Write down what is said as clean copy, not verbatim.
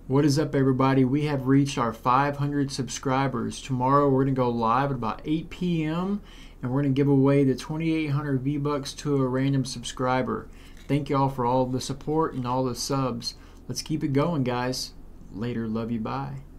What is up, everybody? We have reached our 500 subscribers. Tomorrow we're going to go live at about 8 p.m. and we're going to give away the 2,800 V-Bucks to a random subscriber. Thank you all for all the support and all the subs. Let's keep it going, guys. Later. Love you. Bye.